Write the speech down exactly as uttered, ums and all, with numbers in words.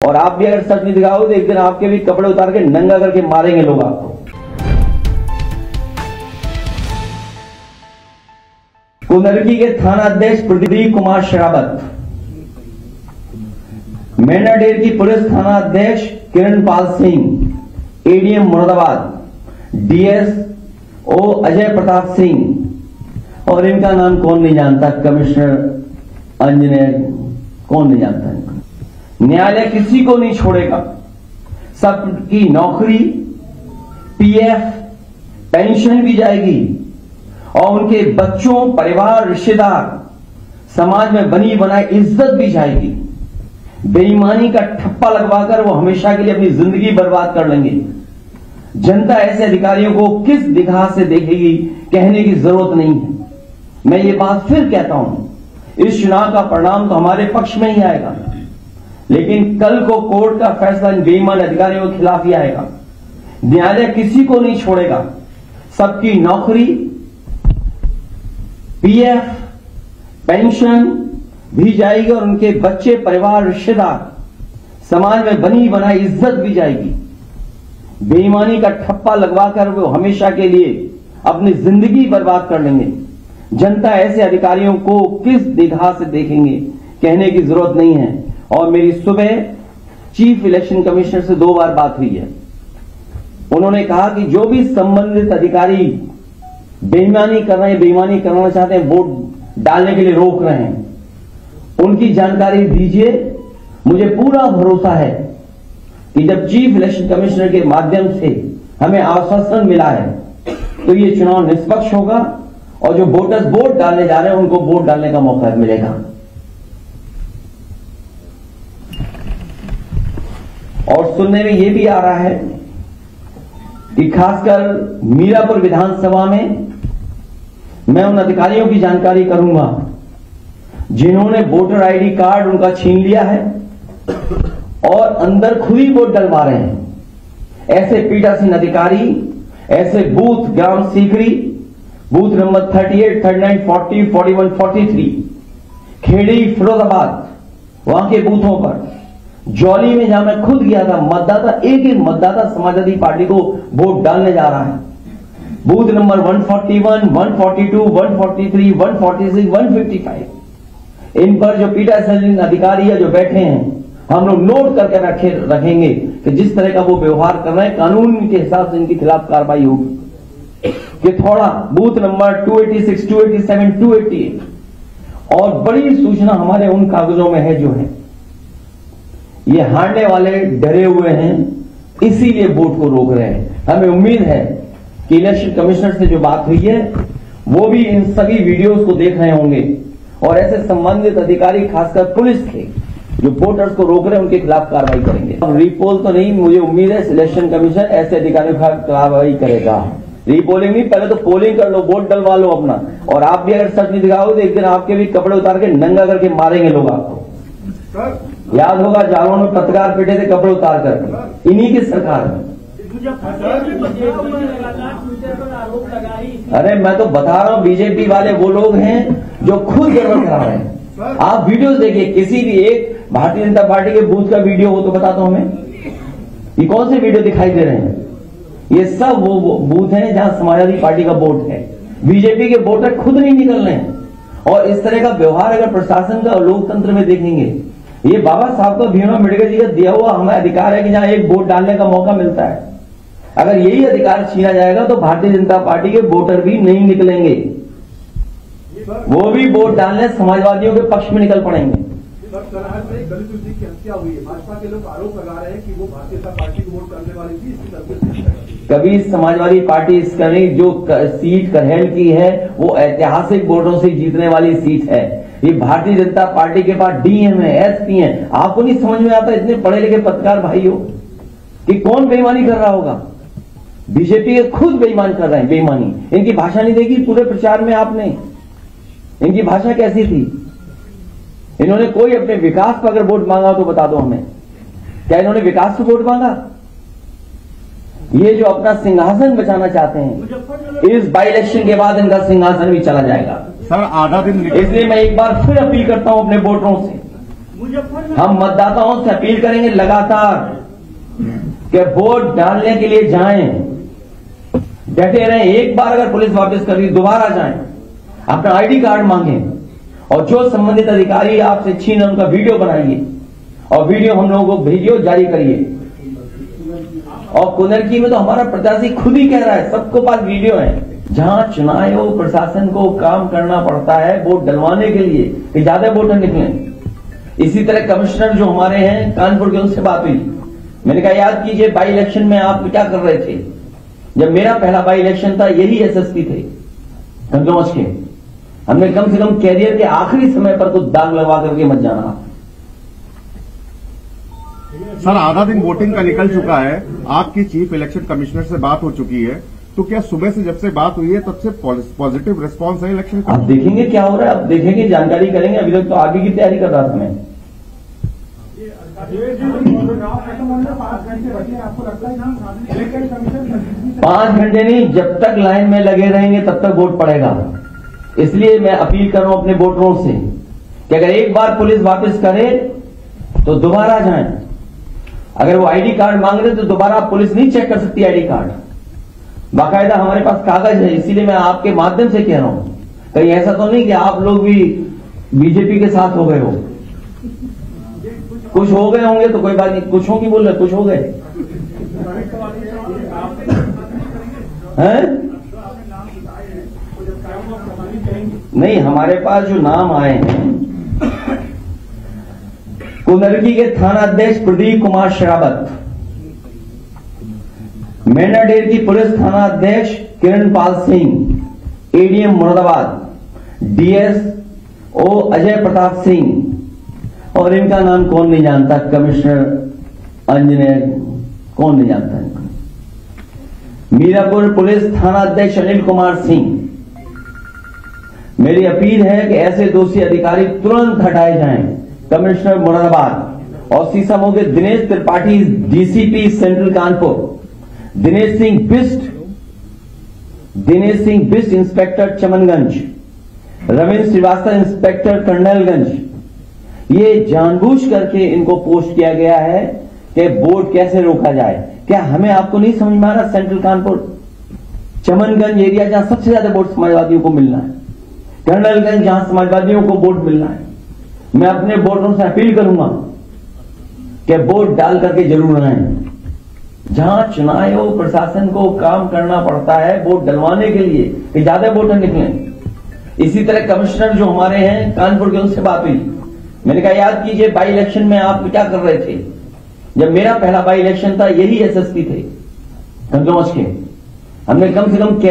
और आप भी अगर सच नहीं दिखाओगे तो एक दिन आपके भी कपड़े उतार के नंगा करके मारेंगे लोग आपको। कुंदरकी के थाना अध्यक्ष प्रदीप कुमार शरावत, मेंढाडेर की पुलिस थाना अध्यक्ष किरणपाल सिंह, एडीएम मुरादाबाद डीएसओ अजय प्रताप सिंह, और इनका नाम कौन नहीं जानता, कमिश्नर इंजीनियर, कौन नहीं जानता इनका। न्यायालय किसी को नहीं छोड़ेगा, सबकी नौकरी, पीएफ, पेंशन भी जाएगी और उनके बच्चों, परिवार, रिश्तेदार, समाज में बनी बनाई इज्जत भी जाएगी। बेईमानी का ठप्पा लगवाकर वो हमेशा के लिए अपनी जिंदगी बर्बाद कर लेंगे। जनता ऐसे अधिकारियों को किस दिखा से देखेगी, कहने की जरूरत नहीं है। मैं ये बात फिर कहता हूं, इस चुनाव का परिणाम तो हमारे पक्ष में ही आएगा, लेकिन कल को कोर्ट का फैसला इन बेईमान अधिकारियों के खिलाफ ही आएगा। न्यायालय किसी को नहीं छोड़ेगा, सबकी नौकरी, पीएफ, पेंशन भी जाएगी और उनके बच्चे, परिवार, रिश्तेदार, समाज में बनी बनाई इज्जत भी जाएगी। बेईमानी का ठप्पा लगवाकर वो हमेशा के लिए अपनी जिंदगी बर्बाद कर लेंगे। जनता ऐसे अधिकारियों को किस निगाह से देखेंगे, कहने की जरूरत नहीं है। और मेरी सुबह चीफ इलेक्शन कमिश्नर से दो बार बात हुई है। उन्होंने कहा कि जो भी संबंधित अधिकारी बेईमानी कर रहे हैं, बेईमानी करना चाहते हैं, वोट डालने के लिए रोक रहे हैं, उनकी जानकारी दीजिए। मुझे पूरा भरोसा है कि जब चीफ इलेक्शन कमिश्नर के माध्यम से हमें आश्वासन मिला है तो ये चुनाव निष्पक्ष होगा और जो वोटर्स वोट डालने जा रहे हैं उनको वोट डालने का मौका मिलेगा। और सुनने में यह भी आ रहा है कि खासकर मीरापुर विधानसभा में मैं उन अधिकारियों की जानकारी करूंगा जिन्होंने वोटर आईडी कार्ड उनका छीन लिया है और अंदर खुद ही वोट डलवा रहे हैं। ऐसे पीठासीन अधिकारी, ऐसे बूथ ग्राम सीकरी, बूथ नंबर अड़तीस, उनतालीस, चालीस, इकतालीस, तैंतालीस, खेड़ी, फिरोजाबाद, वहां के बूथों पर, जौली में जहां मैं खुद गया था, मतदाता एक एक मतदाता समाजवादी पार्टी को वोट डालने जा रहा है। बूथ नंबर एक सौ इकतालीस, एक सौ बयालीस, एक सौ तैंतालीस, एक सौ छियालीस, एक सौ पचपन, इन पर जो पीठासीन अधिकारी है जो बैठे हैं, हम लोग नोट करके रखे रखेंगे कि जिस तरह का वो व्यवहार कर रहे हैं कानून के हिसाब से इनके खिलाफ कार्रवाई होगी। कि थोड़ा बूथ नंबर दो सौ छियासी, दो सौ सत्तासी, दो सौ अट्ठासी, और बड़ी सूचना हमारे उन कागजों में है जो है ये हारने वाले डरे हुए हैं, इसीलिए वोट को रोक रहे हैं। हमें उम्मीद है कि इलेक्शन कमिश्नर से जो बात हुई है वो भी इन सभी वीडियोस को देख रहे होंगे और ऐसे संबंधित अधिकारी, खासकर पुलिस के जो वोटर्स को रोक रहे हैं, उनके खिलाफ कार्रवाई करेंगे। रीपोल तो नहीं, मुझे उम्मीद है इलेक्शन कमीशन ऐसे अधिकारियों के खिलाफ कार्रवाई करेगा। रीपोलिंग नहीं, पहले तो पोलिंग कर लो, वोट डलवा लो अपना। और आप भी अगर सच नहीं दिखाओगे तो एक दिन आपके भी कपड़े उतार के नंगा करके मारेंगे लोग आपको। याद होगा जालौन में पत्रकार पिटे थे कपड़े उतार कर, इन्हीं की सरकार में। अरे मैं तो बता रहा हूँ, बीजेपी वाले वो लोग हैं जो खुद गड़बड़ करा रहे हैं। आप वीडियोस देखिए, किसी भी एक भारतीय जनता पार्टी के बूथ का वीडियो हो तो बता दो हमें, ये कौन से वीडियो दिखाई दे रहे हैं? ये सब वो, वो बूथ हैं जहां समाजवादी पार्टी का वोट है। बीजेपी के वोटर खुद नहीं निकल रहे हैं। और इस तरह का व्यवहार अगर प्रशासन का और लोकतंत्र में देखेंगे, ये बाबा साहब का भीम अम्बेडकर जी का दिया हुआ हमारा अधिकार है कि जहां एक वोट डालने का मौका मिलता है, अगर यही अधिकार छीना जाएगा तो भारतीय जनता पार्टी के वोटर भी नहीं निकलेंगे, वो भी वोट डालने समाजवादियों के पक्ष में निकल पड़ेंगे। की हत्या हुई है, भाजपा के लोग आरोप लगा रहे हैं कि वो भारतीय जनता पार्टी को वोट करने वाली थी, इसकी तरफ कभी समाजवादी पार्टी इसका नहीं, जो सीट करहेल की है वो ऐतिहासिक वोटों से जीतने वाली सीट है। ये भारतीय जनता पार्टी के पास डीएम है, एसपी है। आपको नहीं समझ में आता इतने पढ़े लिखे पत्रकार भाइयों कि कौन बेईमानी कर रहा होगा? बीजेपी के खुद बेईमान कर रहे हैं, बेईमानी। इनकी भाषा नहीं देखी पूरे प्रचार में आपने? इनकी भाषा कैसी थी? इन्होंने कोई अपने विकास पर अगर वोट मांगा तो बता दो हमें, क्या इन्होंने विकास पर वोट मांगा? ये जो अपना सिंहासन बचाना चाहते हैं, इस बाई इलेक्शन के बाद इनका सिंहासन भी चला जाएगा सर। आधा दिन, इसलिए मैं एक बार फिर अपील करता हूं अपने वोटरों से हम मतदाताओं से अपील करेंगे लगातार कि वोट डालने के लिए जाएं, डटे रहें। एक बार अगर पुलिस वापस कर दी दोबारा जाएं, अपना आईडी कार्ड मांगें और जो संबंधित अधिकारी आपसे छीन उनका वीडियो बनाइए और वीडियो हम लोगों को भेजिए, जारी करिए। और कुनरकी में तो हमारा प्रत्याशी खुद ही कह रहा है, सबको पास वीडियो है, जहां चुनाव आयोग प्रशासन को काम करना पड़ता है वोट डलवाने के लिए कि ज्यादा वोटर निकले। इसी तरह कमिश्नर जो हमारे हैं कानपुर के, उनसे बात हुई, मैंने कहा याद कीजिए बाई इलेक्शन में आप क्या कर रहे थे। जब मेरा पहला बाई इलेक्शन था यही एसएसपी थे कंजौज के, हमने कम से कम कैरियर के आखिरी समय पर कुछ दाग लगवा करके मत जाना। सर आधा दिन वोटिंग का निकल चुका है, आपकी चीफ इलेक्शन कमिश्नर से बात हो चुकी है, तो क्या सुबह से जब से बात हुई है तब से पॉजिटिव रिस्पांस है इलेक्शन का? आप देखेंगे क्या हो रहा है, आप देखेंगे, जानकारी करेंगे। अभी तक तो आगे की तैयारी कर रहा था मैं। पांच घंटे नहीं, जब तक लाइन में लगे रहेंगे तब तक वोट पड़ेगा। इसलिए मैं अपील कर रहा हूं अपने वोटरों से कि अगर एक बार पुलिस वापस करे तो दोबारा जाएं। अगर वो आईडी कार्ड मांग रहे तो दोबारा पुलिस नहीं चेक कर सकती आईडी कार्ड, बाकायदा हमारे पास कागज है। इसीलिए मैं आपके माध्यम से कह रहा हूं, कहीं ऐसा तो नहीं कि आप लोग भी बीजेपी के साथ हो गए हो। कुछ हो गए होंगे तो कोई बात नहीं, कुछ हो की बोल रहे, कुछ हो गए हैं? नहीं, हमारे पास जो नाम आए हैं, कुनरकी के थाना अध्यक्ष प्रदीप कुमार शरावत, मेनाडेर की पुलिस थाना अध्यक्ष किरण पाल सिंह, एडीएम मुरादाबाद डीएसओ अजय प्रताप सिंह, और इनका नाम कौन नहीं जानता, कमिश्नर अंजनेर, कौन नहीं जानता इनका। मीरापुर पुलिस थाना अध्यक्ष अनिल कुमार सिंह। मेरी अपील है कि ऐसे दोषी अधिकारी तुरंत हटाए जाएं। कमिश्नर मुरादाबाद और सीसामऊ के Dinesh Tripathi DCP central Kanpur, Dinesh Singh Bisht Dinesh Singh Bisht inspector Chamanganj, Ravindra Srivastava inspector Colonelganj. ये जानबूझ करके इनको पोस्ट किया गया है कि वोट कैसे रोका जाए। क्या हमें आपको नहीं समझ में आ रहा? सेंट्रल कानपुर चमनगंज एरिया जहां सबसे ज्यादा वोट समाजवादियों को मिलना है, कर्नलगंज जहां समाजवादियों को वोट मिलना है, मैं अपने वोटरों से अपील करूंगा कि वोट डाल करके जरूर आए। जहां चुनाव आयोग प्रशासन को काम करना पड़ता है वोट डलवाने के लिए कि ज्यादा वोटर निकले। इसी तरह कमिश्नर जो हमारे हैं कानपुर के, उनसे बात हुई, मैंने कहा याद कीजिए बाई इलेक्शन में आप क्या कर रहे थे। जब मेरा पहला बाई इलेक्शन था यही एसएसपी थे कंजौज के, हमने कम से कम